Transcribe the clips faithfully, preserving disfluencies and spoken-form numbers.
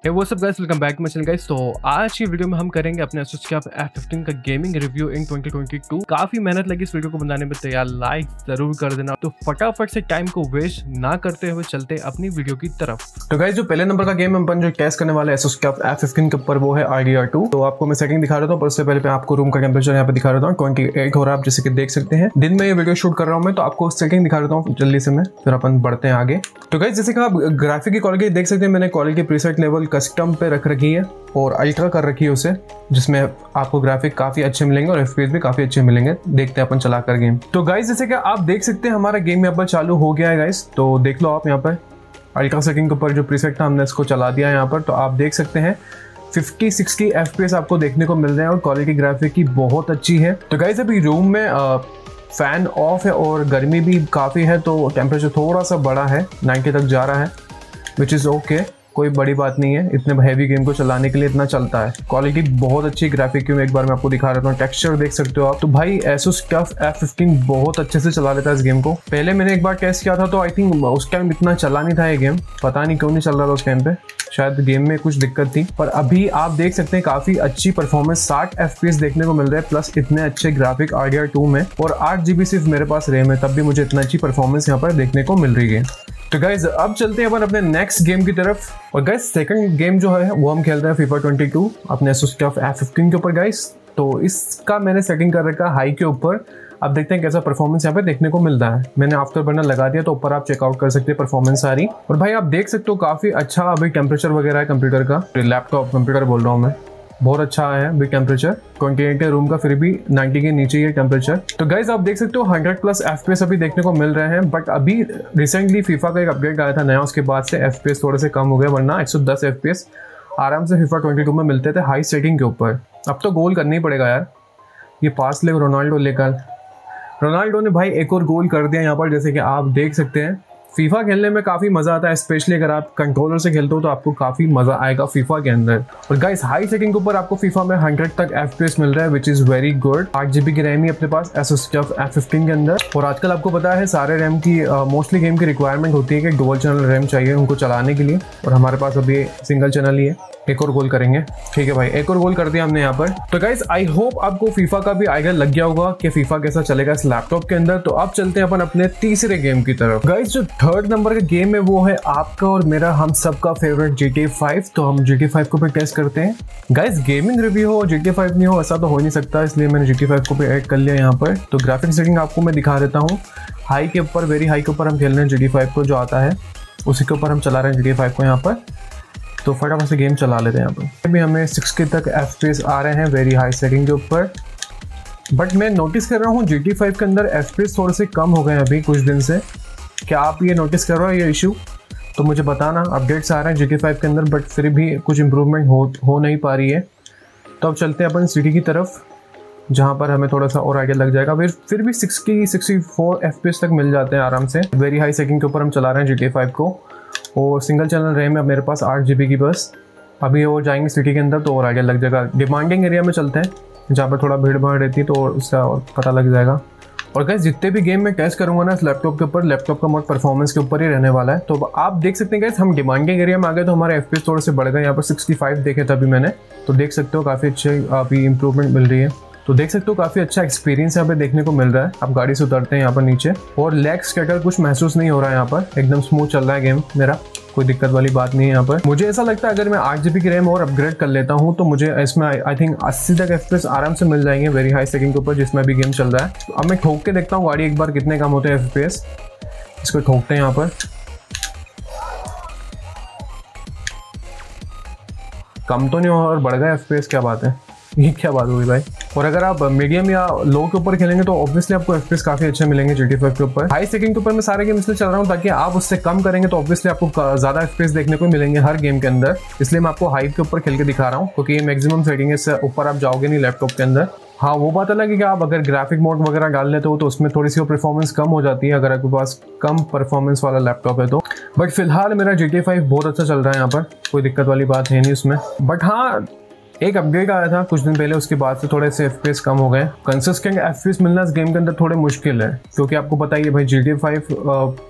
हे वो सब guys, welcome back to my channel guys. तो आज की वीडियो में हम करेंगे अपने Asus के एफ फिफ्टीन का gaming review in twenty twenty two. काफी मेहनत लगी इस वीडियो को बनाने में, तो यार लाइक जरूर कर देना। तो फटाफट से टाइम को वेस्ट ना करते हुए चलते अपनी वीडियो की तरफ। तो गाइस, जो पहले नंबर का गेम अपन जो टेस्ट करने वाले Asus के एफ फिफ्टीन के ऊपर, वो है आर डी आर टू। तो आपको मैं सेटिंग दिखा रहा हूँ, पर उससे पहले आपको रूम का टेम्परेचर यहाँ पे दिखा रहा हूँ। ट्वेंटी एट हो रहा है, आप जैसे कि देख सकते हैं। दिन में ये वीडियो शूट कर रहा हूँ मैं, तो आपको सेटिंग दिखा रहा हूँ जल्दी से मैं, फिर अपन बढ़ते हैं आगे। तो गाइस, जैसे कि आप ग्राफिक की क्वालिटी देख सकते हैं, मैंने क्वालिटी प्रीसेट लेवल कस्टम पे रख रखी है और अल्ट्रा कर रखी है उसे, जिसमें आपको ग्राफिक काफी अच्छे मिलेंगे और एफपीएस भी काफी अच्छे मिलेंगे। देखते हैं अपन चलाकर गेम। तो गाइस, जैसे कि आप देख सकते हैं हमारा गेम यहाँ पर चालू हो गया है गाइस। तो देख लो आप यहाँ पर अल्ट्रा सेटिंग के ऊपर जो प्रीसेट था, हमने इसको चला दिया यहाँ पर। तो आप देख सकते हैं फिफ्टी सिक्सटी एफपीएस आपको देखने को मिल रहे हैं और क्वालिटी ग्राफिक की बहुत अच्छी है। तो गाइस, अभी रूम में आ, फैन ऑफ है और गर्मी भी काफ़ी है, तो टेम्परेचर थोड़ा सा बड़ा है, नाइन्टी तक जा रहा है, विच इज़ ओके। कोई बड़ी बात नहीं है, इतने हैवी गेम को चलाने के लिए इतना चलता है। क्वालिटी बहुत अच्छी ग्राफिक की, मैं एक बार मैं आपको दिखा रहा हूँ। टेक्सचर देख सकते हो आप। तो भाई Asus टफ एफ फिफ्टीन बहुत अच्छे से चला लेता है इस गेम को। पहले मैंने एक बार टेस्ट किया था, तो आई थिंक उस टाइम इतना चला नहीं था ये गेम, पता नहीं क्यों नहीं चल रहा था उस टाइम पे, शायद गेम में कुछ दिक्कत थी। पर अभी आप देख सकते हैं काफी अच्छी परफॉर्मेंस, साठ एफपीएस देखने को मिल रहा है, प्लस इतने अच्छे graphic R D R two में, और आठ जीबी सिर्फ मेरे पास रैम है, तब भी मुझे इतना अच्छी परफॉर्मेंस यहाँ पर देखने को मिल रही है। तो गाइज, अब चलते हैं अपन अपने नेक्स्ट गेम की तरफ। और गाइज, सेकंड गेम जो है वो हम खेल रहे हैं फीफा ट्वेंटी टू अपने Asus टफ एफ फिफ्टीन के ऊपर गाइज। तो इसका मैंने सेटिंग कर रखा हाई के ऊपर। अब देखते हैं कैसा परफॉर्मेंस यहाँ पे देखने को मिल रहा है। मैंने आफ्टर बर्नर लगा दिया, तो ऊपर आप चेकआउट कर सकते हैं परफॉर्मेंस सारी। और भाई आप देख सकते हो काफी अच्छा अभी टेम्परेचर वगैरह है कंप्यूटर का, लैपटॉप कंप्यूटर बोल रहा हूँ मैं, बहुत अच्छा है अभी टेम्परेचर। ट्वेंटी एट है रूम का, फिर भी नाइन्टी के नीचे ही है टेम्परेचर। तो गाइज, आप देख सकते हो हंड्रेड प्लस एफपीएस अभी देखने को मिल रहे हैं। बट अभी रिसेंटली फीफा का एक अपडेट आया था नया, उसके बाद से एफपीएस थोड़े से कम हो गए, वरना एक सौ दस एफपीएस आराम से फीफा ट्वेंटी टू में मिलते थे हाई सेटिंग के ऊपर। अब तो गोल करना ही पड़ेगा यार। ये पास ले रोनाल्डो लेकर, रोनाल्डो ने भाई एक और गोल कर दिया यहाँ पर, जैसे कि आप देख सकते हैं। फीफा खेलने में काफी मजा आता है, स्पेशली अगर आप कंट्रोलर से खेलते हो तो आपको काफी मजा आएगा फीफा के अंदर। और गाइस, हाई सेटिंग के ऊपर आपको फीफा में हंड्रेड तक एफपीएस मिल रहा है, विच इज वेरी गुड। आठ जीबी की रैम ही अपने पास Asus टफ एफ फिफ्टीन के अंदर। और आजकल आपको पता है सारे रैम की मोस्टली गेम की रिक्वायरमेंट होती है कि डुअल चैनल रैम चाहिए उनको चलाने के लिए, और हमारे पास अभी सिंगल चैनल ही है। एक और गोल करेंगे, ठीक है भाई, एक और गोल कर दिया हमने यहाँ पर। तो गाइस, आई होप आपको फीफा का भी आइडिया लग गया होगा कि फीफा कैसा चलेगा इस लैपटॉप के अंदर। तो अब चलते हैं अपन अपने तीसरे गेम की तरफ। गाइस, जो थर्ड नंबर का गेम है वो है आपका और मेरा, हम सबका favourite G T A five. तो हम जी टी ए फाइव को भी टेस्ट करते हैं। गाइस, गेमिंग रिव्यू हो जी टी ए फाइव नहीं हो ऐसा तो हो नहीं सकता, इसलिए मैंने जी टी ए फाइव को भी ऐड कर लिया यहाँ पर। तो ग्राफिक सेटिंग आपको मैं दिखा देता हूँ। हाई के ऊपर, वेरी हाई के ऊपर हम खेल रहे हैं जी टी ए फाइव को, जो आता है उसी के ऊपर हम चला रहे हैं जी टी ए फाइव को यहाँ पर। तो फटाफट से गेम चला लेते हैं यहाँ पर। अभी हमें सिक्सटी तक एफपीएस आ रहे हैं वेरी हाई सेटिंग के ऊपर। बट मैं नोटिस कर रहा हूँ जी टी ए फाइव के अंदर एफपीएस थोड़े से कम हो गए अभी कुछ दिन से। क्या आप ये नोटिस कर रहे हो ये इशू? तो मुझे बताना। अपडेट्स आ रहे हैं जी टी ए फाइव के अंदर, बट फिर भी कुछ इंप्रूवमेंट हो हो नहीं पा रही है। तो अब चलते हैं अपन सिटी की तरफ, जहाँ पर हमें थोड़ा सा और आइडिया लग जाएगा। फिर फिर भी सिक्सटी सिक्सटी फोर एफपीएस तक मिल जाते हैं आराम से। वेरी हाई सेटिंग के ऊपर हम चला रहे हैं जी टी ए फाइव को, और सिंगल चैनल रैम है मेरे पास आठ जीबी की बस। अभी और जाएंगे सिटी के अंदर तो और आइडिया लग जाएगा। डिमांडिंग एरिया में चलते हैं, जहाँ पर थोड़ा भीड़ भाड़ रहती है, तो उसका और पता लग जाएगा। और गाइस, जितने भी गेम मैं टेस्ट करूंगा ना इस लैपटॉप के ऊपर, लैपटॉप का मोड परफॉर्मेंस के ऊपर ही रहने वाला है। तो आप देख सकते हैं गाइस, हम डिमांडिंग एरिया में आ गए तो हमारे एफपीएस थोड़े से बढ़ गए। यहाँ पर सिक्सटी फाइव देखे थे अभी मैंने, तो देख सकते हो काफ़ी अच्छे अभी इंप्रूवमेंट मिल रही है। तो देख सकते हो काफ़ी अच्छा एक्सपीरियंस यहाँ पे देखने को मिल रहा है। आप गाड़ी से उतरते हैं यहाँ पर नीचे, और लैग स्कैटर कुछ महसूस नहीं हो रहा है यहाँ पर, एकदम स्मूथ चल रहा है गेम मेरा, कोई दिक्कत वाली बात नहीं है यहाँ पर। मुझे ऐसा लगता है अगर मैं आठ जीबी की रैम और अपग्रेड कर लेता हूँ तो मुझे इसमें आई थिंक अस्सी तक एफपीएस आराम से मिल जाएंगे वेरी हाई सेटिंग के ऊपर, जिसमें भी गेम चल रहा है। तो अब मैं ठोक के देखता हूँ गाड़ी एक बार कितने कम होते हैं एफपीएस। इसको ठोकते हैं यहाँ पर, कम तो नहीं हो और बढ़ गया एफपीएस, क्या बात है, ये क्या बात हुई भाई। और अगर आप मीडियम या लो के ऊपर खेलेंगे तो ऑब्वियसली आपको एफपीएस काफी अच्छे मिलेंगे जी टी ए फाइव के ऊपर। हाई सेटिंग के ऊपर मैं सारे गेम इसलिए चल रहा हूँ ताकि आप उससे कम करेंगे तो ऑब्वियसली आपको ज्यादा एफपीएस देखने को मिलेंगे हर गेम के अंदर, इसलिए मैं आपको हाई के ऊपर खेल के दिखा रहा हूँ, क्योंकि ये मैक्सिमम सेटिंग है, इससे ऊपर आप जाओगे नहीं लैपटॉप के अंदर। हाँ, वो बात अलग है कि आप अगर ग्राफिक मोड वगैरह डाल लेते हो तो उसमें थोड़ी सी परफॉर्मेंस कम हो जाती है अगर आपके पास कम परफॉर्मेंस वाला लैपटॉप है तो। बट फिलहाल मेरा जी टी ए फाइव बहुत अच्छा चल रहा है यहाँ पर, कोई दिक्कत वाली बात है नहीं उसमें। बट हाँ, एक अपडेट आया था कुछ दिन पहले, उसके बाद से थोड़े से एफपीएस कम हो गए। कंसिस्टेंट एफपीएस मिलना इस गेम के अंदर थोड़े मुश्किल है, क्योंकि आपको पता ही है भाई जी टी ए फाइव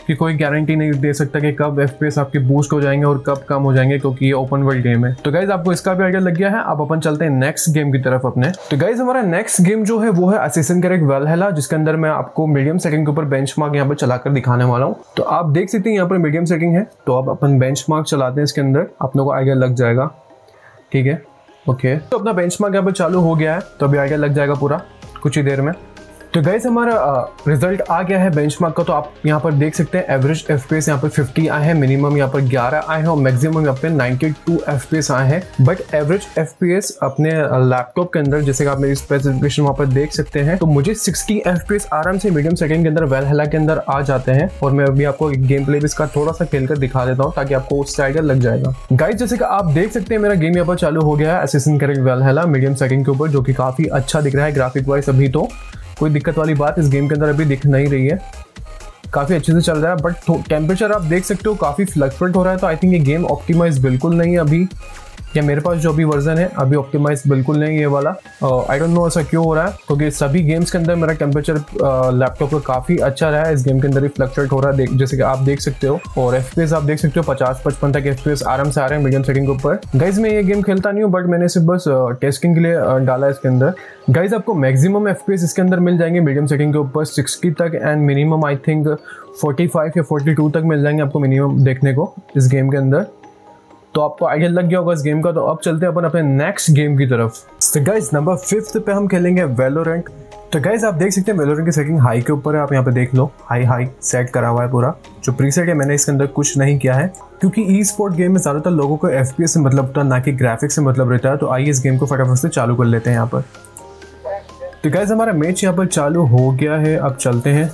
कि कोई गारंटी नहीं दे सकता कि कब एफपीएस आपके बूस्ट हो जाएंगे और कब कम हो जाएंगे, क्योंकि ये ओपन वर्ल्ड गेम है। तो गाइज आपको इसका भी आइडिया लग गया है। अब अपन चलते हैं नेक्स्ट गेम की तरफ अपने। तो गाइज हमारा नेक्स्ट गेम जो है वो है असिसिन क्रीड वैलहैला, जिसके अंदर मैं आपको मीडियम सेटिंग के ऊपर बेंचमार्क यहाँ पर चलाकर दिखाने वाला हूँ। तो आप देख सकते हैं यहाँ पर मीडियम सेटिंग है, तो अब अपन बेंचमार्क चलाते हैं इसके अंदर, अपनों को आइडिया लग जाएगा। ठीक है, ओके okay. तो अपना बेंचमार्क यहाँ पर चालू हो गया है, तो अभी आइडिया लग जाएगा पूरा कुछ ही देर में। तो गाइस हमारा रिजल्ट आ गया है बेंचमार्क का। तो आप यहाँ पर देख सकते हैं एवरेज एफपीएस यहाँ पर पचास आए हैं, मिनिमम यहाँ पर ग्यारह आए हैं और मैक्सिमम यहाँ पे बानवे एफपीएस आए हैं। बट एवरेज एफपीएस अपने लैपटॉप के अंदर, जैसे कि आप मेरी स्पेसिफिकेशन वहाँ पर देख सकते हैं, तो मुझे साठ एफपीएस आराम से मीडियम सेटिंग के अंदर वैलहैला के अंदर आ जाते हैं। और मैं अभी आपको गेम प्ले भी इसका थोड़ा सा खेल कर दिखा देता हूँ ताकि आपको उससे आइडिया लग जाएगा। गाइस जैसे कि आप देख सकते हैं मेरा गेम यहाँ पर चालू हो गया है Assassin's Creed Valhalla medium setting के ऊपर, जो कि काफी अच्छा दिख रहा है ग्राफिक वाइज। अभी तो कोई दिक्कत वाली बात इस गेम के अंदर अभी दिख नहीं रही है, काफ़ी अच्छे से चल रहा है। बट टेम्परेचर आप देख सकते हो काफ़ी फ्लक्चुएट हो रहा है। तो आई थिंक ये गेम ऑप्टिमाइज बिल्कुल नहीं है अभी, या मेरे पास जो अभी वर्जन है अभी ऑप्टिमाइज बिल्कुल नहीं है ये वाला। आई डोंट नो ऐसा क्यों हो रहा है, क्योंकि सभी गेम्स के अंदर मेरा टेम्परेचर लैपटॉप का काफ़ी अच्छा रहा है। इस गेम के अंदर ही फ्लक्चुएट हो रहा है, जैसे कि आप देख सकते हो। और एफपीएस आप देख सकते हो पचास पचपन तक एफपीएस आराम से आ रहे हैं मीडियम सेटिंग के ऊपर। गाइज मैं ये गेम खेलता नहीं हूँ, बट मैंने सिर्फ बस टेस्टिंग के लिए डाला है इसके अंदर। गाइज आपको मैक्सिमम एफपीएस इसके अंदर मिल जाएंगे मीडियम सेटिंग के ऊपर साठ तक, एंड मिनिमम आई थिंक पैंतालीस या बयालीस तक मिल जाएंगे आपको मिनिमम देखने को इस गेम के अंदर। तो आपको आइडिया लग गया होगा इस गेम का। तो अब चलते हैं अपन अपने नेक्स्ट गेम की तरफ। तो गाइज नंबर फिफ्थ पे हम खेलेंगे वैलोरेंट। तो गाइज आप देख सकते हैं वैलोरेंट की सेटिंग हाई के ऊपर है, आप यहाँ पे देख लो हाई हाई सेट करा हुआ है पूरा। जो प्रीसेट है मैंने इसके अंदर कुछ नहीं किया है, क्योंकि ई स्पोर्ट गेम में ज्यादातर लोगों को एफपीएस से मतलब होता है, ना कि ग्राफिक्स से मतलब रहता है। तो आइए इस गेम को फटाफट से चालू कर लेते हैं यहाँ पर। तो गाइज हमारा मैच यहाँ पर चालू हो गया है, अब चलते हैं।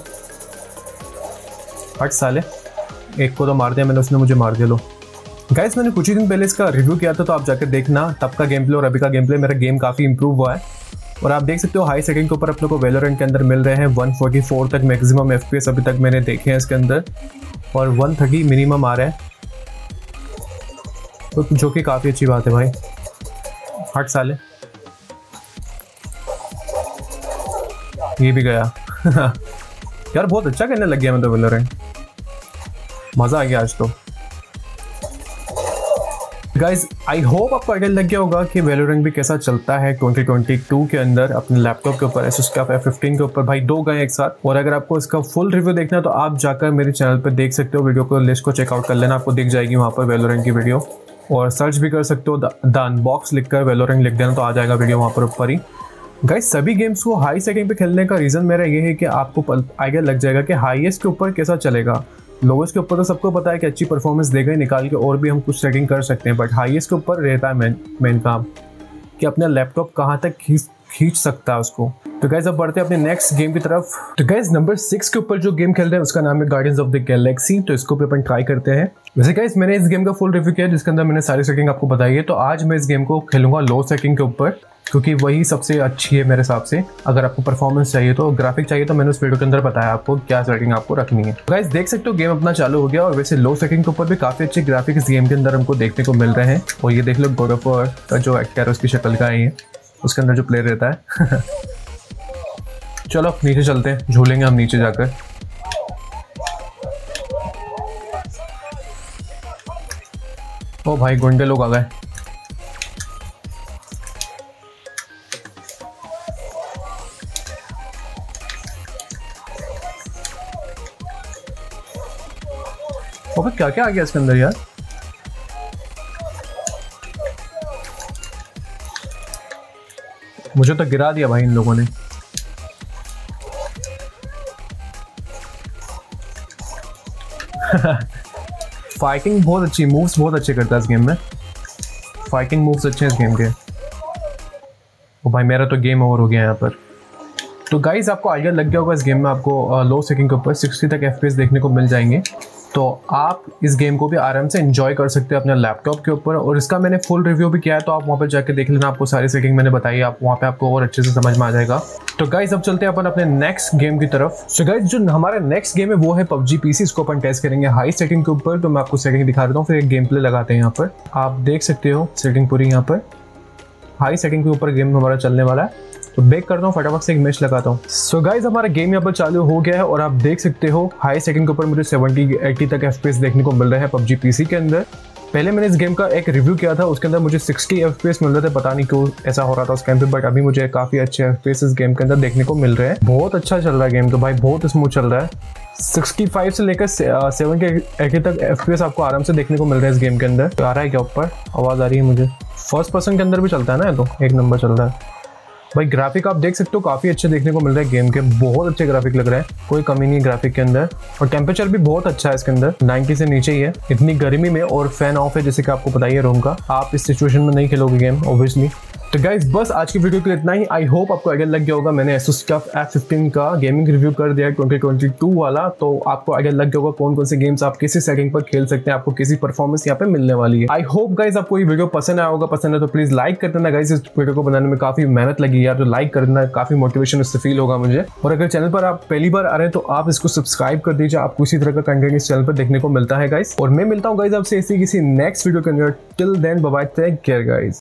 हट साले, एक को तो मार दिया मैंने, उसने मुझे मार दिया। लो गाइस मैंने कुछ ही दिन पहले इसका रिव्यू किया था, तो आप जाकर देखना तब का गेम प्ले और अभी का गेम प्ले। मेरा गेम काफ़ी इंप्रूव हुआ है। और आप देख सकते हो हाई सेटिंग के ऊपर अपने को वैलोरेंट के अंदर मिल रहे हैं एक सौ चौवालीस तक मैक्सिमम एफपीएस अभी तक मैंने देखे हैं इसके अंदर, और एक सौ तीस मिनिमम आ रहा है, तो जो कि काफ़ी अच्छी बात है भाई। हट साले, ये भी गया यार बहुत अच्छा करने लग गया मैं तो वैलोरेंट, मज़ा आ गया आज तो। गाइज आई होप आपको आइडिया लग गया होगा कि वैलोरेंट भी कैसा चलता है ट्वेंटी ट्वेंटी टू के अंदर अपने लैपटॉप के ऊपर, एसुस का एफ फिफ्टीन के ऊपर। भाई दो गए एक साथ। और अगर आपको इसका फुल रिव्यू देखना है तो आप जाकर मेरे चैनल पर देख सकते हो, वीडियो को लिस्ट को चेकआउट कर लेना, आपको दिख जाएगी वहाँ पर वैलोरेंट की वीडियो। और सर्च भी कर सकते हो, द अनबॉक्स लिखकर वैलोरेंट लिख देना तो आ जाएगा वीडियो वहाँ पर ऊपर ही। गाइस सभी गेम्स को हाई सेटिंग पे खेलने का रीज़न मेरा ये है कि आपको आइडिया लग जाएगा कि हाईएस्ट के ऊपर कैसा चलेगा। लोवेस्ट के ऊपर तो सबको पता है कि अच्छी परफॉर्मेंस देगा ही निकाल के, और भी हम कुछ सेटिंग कर सकते हैं। बट हाईएस्ट के ऊपर रहता है मेन मेन काम कि अपना लैपटॉप कहाँ तक खींच खींच सकता है उसको। तो गाइज अब बढ़ते हैं अपने नेक्स्ट गेम की तरफ। तो गाइज नंबर सिक्स के ऊपर जो गेम खेल रहे हैं उसका नाम है गार्डियंस ऑफ द गैलेक्सी। तो इसको भी अपन ट्राई करते हैं। वैसे गाइज मैंने इस गेम का फुल रिव्यू किया जिसके अंदर मैंने सारी सेटिंग आपको बताई है। तो आज मैं इस गेम को खेलूंगा लो सेटिंग के ऊपर, क्योंकि वही सबसे अच्छी है मेरे हिसाब से। अगर आपको परफॉर्मेंस चाहिए तो ग्राफिक चाहिए तो मैंने उस वीडियो के अंदर बताया आपको क्या सेटिंग आपको रखनी है। गाइस देख सकते हो गेम अपना चालू हो गया, और वैसे लो सेटिंग के ऊपर भी काफी अच्छे ग्राफिक इस गेम के अंदर हमको देखने को मिल रहे हैं। और ये देख लो गॉड ऑफ वॉर का जो एक्टर है उसकी शक्ल का है ये, उसके अंदर जो प्लेयर रहता है चलो नीचे चलते हैं, झूलेंगे हम नीचे जाकर। ओ भाई गुंडे लोग आ गए। और क्या क्या आ गया इसके अंदर यार। मुझे तो गिरा दिया भाई इन लोगों ने। फाइटिंग बहुत अच्छी, मूव्स बहुत अच्छे करता है इस गेम में। फाइटिंग मूव्स अच्छे हैं इस गेम के। ओ भाई मेरा तो गेम ओवर हो गया यहाँ पर। तो गाइज आपको आइडिया लग गया होगा इस गेम में आपको लो सेटिंग के ऊपर साठ तक एफपीएस देखने को मिल जाएंगे। तो आप इस गेम को भी आराम से एंजॉय कर सकते हैं अपने लैपटॉप के ऊपर। और इसका मैंने फुल रिव्यू भी किया है, तो आप वहाँ पर जाके देख लेना, आपको सारी सेटिंग मैंने बताई, आप वहाँ पे आपको और अच्छे से समझ में आ जाएगा। तो गाइज अब चलते हैं अपन अपने नेक्स्ट गेम की तरफ। सो गाइज जो हमारा नेक्स्ट गेम है वो है पबजी पीसी। इसको अपन टेस्ट करेंगे हाई सेटिंग के ऊपर। तो मैं आपको सेटिंग दिखा देता हूँ, फिर एक गेम प्ले लगाते हैं। यहाँ पर आप देख सकते हो सेटिंग पूरी यहाँ पर हाई सेटिंग के ऊपर गेम हमारा चलने वाला है। तो बेक करता हूँ, फटाफट से एक मैच लगाता हूँ। सो गाइज हमारा गेम यहाँ पर चालू हो गया है और आप देख सकते हो हाई सेकंड के ऊपर मुझे सेवेंटी एटी तक एफपीएस देखने को मिल रहे हैं पबजी पीसी के अंदर। पहले मैंने इस गेम का एक रिव्यू किया था, उसके अंदर मुझे सिक्सटी एफपीएस मिल रहे थे, पता नहीं क्यों ऐसा हो रहा था उस टाइम पे, बट अभी मुझे काफी अच्छे एफपीएस इस गेम के अंदर देखने को मिल रहे हैं। बहुत अच्छा चल रहा है गेम तो भाई, बहुत स्मूथ चल रहा है। सिक्सटी फाइव से लेकर सेवेंटी एटी तक एफपीएस आपको आराम से देखने को मिल रहा है इस गेम के अंदर। तो आ रहा है क्या ऊपर आवाज आ रही है मुझे? फर्स्ट पर्सन के अंदर भी चलता है ना, तो एक नंबर चल रहा है भाई। ग्राफिक आप देख सकते हो काफी अच्छे देखने को मिल रहे हैं गेम के, बहुत अच्छे ग्राफिक लग रहे हैं, कोई कमी नहीं है ग्राफिक के अंदर। और टेम्परेचर भी बहुत अच्छा है इसके अंदर, नाइंटी से नीचे ही है इतनी गर्मी में, और फैन ऑफ है जैसे कि आपको पता ही है रूम का। आप इस सिचुएशन में नहीं खेलोगे गेम ऑब्वियसली। तो गाइज बस आज की वीडियो के लिए इतना ही। आई होप आपको आइडिया लग गया होगा। मैंने एसुस टफ एफ फिफ्टीन का गेमिंग रिव्यू कर दिया है ट्वेंटी ट्वेंटी टू वाला, तो आपको आइडिया लग गया होगा कौन कौन से गेम्स आप किसी सेटिंग पर खेल सकते हैं, आपको किसी परफॉर्मेंस यहाँ पे मिलने वाली है। आई होप गाइज आपको ये वीडियो पसंद आया होगा। पसंद है तो प्लीज लाइक कर देना गाइज, इस वीडियो को बनाने में काफी मेहनत लगी यार, तो लाइक कर देना, काफी मोटिवेशन उससे फील होगा मुझे। और अगर चैनल पर आप पहली बार आ रहे हैं तो आप इसको सब्सक्राइब कर दीजिए, आपको इसी तरह का कंटेंट इस चैनल पर देखने को मिलता है गाइज। और मैं मिलता हूँ गाइज आपसे इसी किसी नेक्स्ट वीडियो के अंदर। Till then bye bye, take care guys.